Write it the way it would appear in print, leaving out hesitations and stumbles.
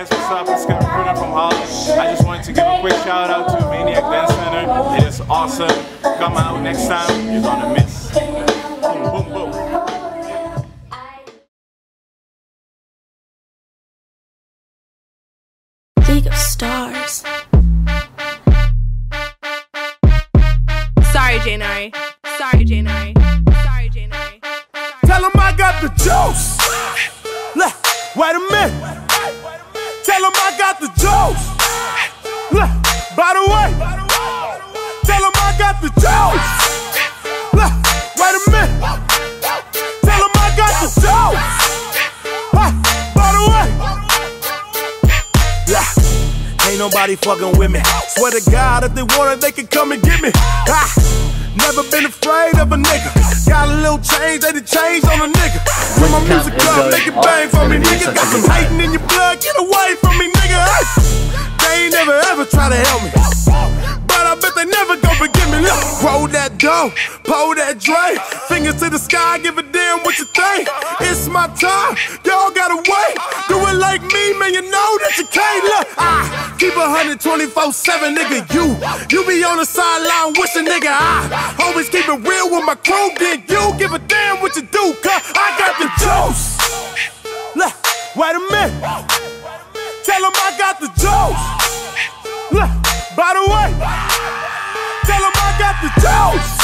guys, what's up? It's Kevin from Holland. I just wanted to give a quick shout out to Maniac Dance Center. It is awesome. Come out next time, you're gonna miss. Boom, boom, boom. League of Stars. Sorry, Janari. Sorry, Janari. Sorry, Janari. Tell him I got the juice. Look, wait a minute. Tell him I got the juice. Look, by the way. Tell him I got the juice. Look, wait a minute. Tell him I got the juice. By the way. Yeah, ain't nobody fucking with me. Swear to God, if they want it, they can come and get me. Never been afraid of a nigga. Got a little change, they done changed on a nigga. When my music up, make it bang for me, nigga. Got some hating in your blood, get away from me, nigga. They ain't never ever try to help me, but I bet they never gon' forgive me. Look, roll that dough, pull that Dre. Fingers to the sky, give a damn what you think. It's my time, y'all gotta wait. Do it like me, man, you know that you can't. Look, I keep 124/7, nigga. You be on the sideline wishing, nigga. I always keep it real with my crew. Then you give a damn what you do, cause I got the juice. Look, wait a minute. Tell him I got the juice. Look, by the way. Tell him I got the juice.